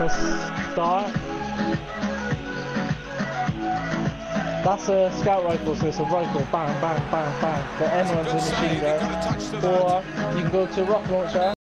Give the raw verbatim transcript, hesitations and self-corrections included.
Press start. That's a scout rifle, so it's a rifle. Bang, bang, bang, bang. The N one's a machine gun. Or you can go to rocket launcher.